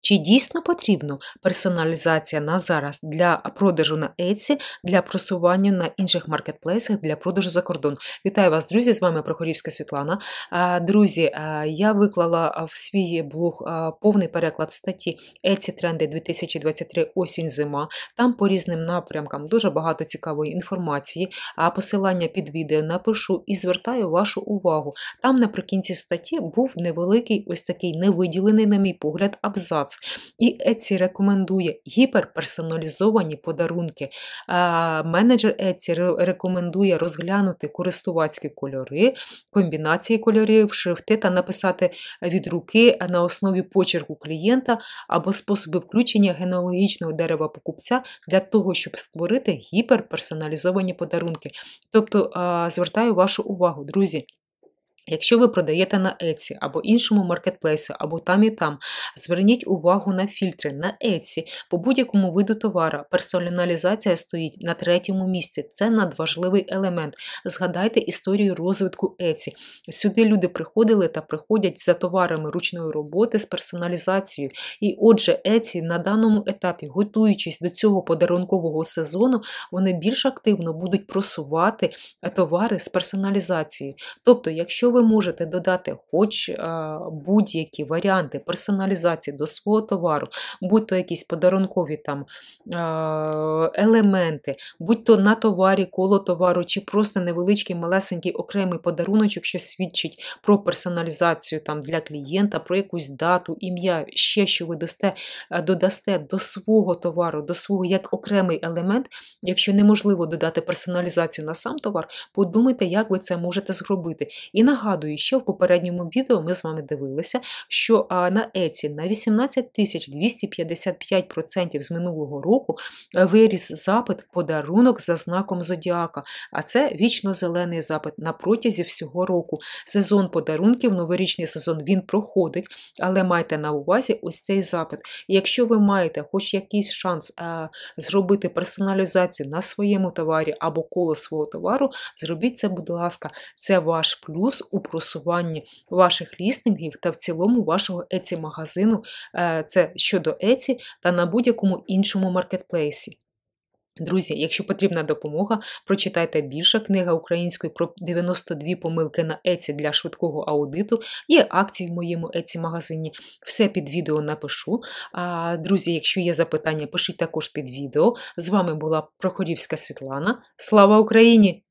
Чи дійсно потрібна персоналізація на зараз для продажу на Etsy, для просування на інших маркетплейсах, для продажу за кордон? Вітаю вас, друзі! З вами Прохорівська Світлана. Друзі, я виклала в свій блог повний переклад статті Etsy тренди 2023 осінь-зима. Там по різним напрямкам дуже багато цікавої інформації. Посилання під відео напишу і звертаю вашу увагу. Там наприкінці статті був невеликий, ось такий невиділений, на мій погляд, абзац. І Etsy рекомендує гіперперсоналізовані подарунки. Менеджер Etsy рекомендує розглянути користувацькі кольори, комбінації кольорів, шрифти та написати від руки на основі почерку клієнта або способи включення генеалогічного дерева покупця для того, щоб створити гіперперсоналізовані подарунки. Тобто, звертаю вашу увагу, друзі. Якщо ви продаєте на Etsy або іншому маркетплейсу, або там і там, зверніть увагу на фільтри. На Etsy по будь-якому виду товару персоналізація стоїть на 3-му місці. Це надважливий елемент. Згадайте історію розвитку Etsy. Сюди люди приходили та приходять за товарами ручної роботи з персоналізацією. І отже, Etsy на даному етапі, готуючись до цього подарункового сезону, вони більш активно будуть просувати товари з персоналізацією. Тобто, якщо ви можете додати хоч будь-які варіанти персоналізації до свого товару, будь-то якісь подарункові там елементи, будь-то на товарі, коло товару, чи просто невеличкий, малесенький окремий подаруночок, що свідчить про персоналізацію там для клієнта, про якусь дату, ім'я, ще що ви додасте до свого товару, до свого як окремий елемент. Якщо неможливо додати персоналізацію на сам товар, подумайте, як ви це можете зробити. І нагадую, що в попередньому відео ми з вами дивилися, що на Etsy на 18 255% з минулого року виріс запит подарунок за знаком Зодіака, а це вічно-зелений запит на протязі всього року. Сезон подарунків, новорічний сезон, він проходить, але майте на увазі ось цей запит. І якщо ви маєте хоч якийсь шанс зробити персоналізацію на своєму товарі або коло свого товару, зробіть це, будь ласка, це ваш плюс у просуванні ваших лістингів та в цілому вашого Etsy-магазину, це щодо Etsy та на будь-якому іншому маркетплейсі. Друзі, якщо потрібна допомога, прочитайте більше. Книга українською про 92 помилки на Etsy для швидкого аудиту. Є акції в моєму Etsy-магазині. Все під відео напишу. Друзі, якщо є запитання, пишіть також під відео. З вами була Прохорівська Світлана. Слава Україні!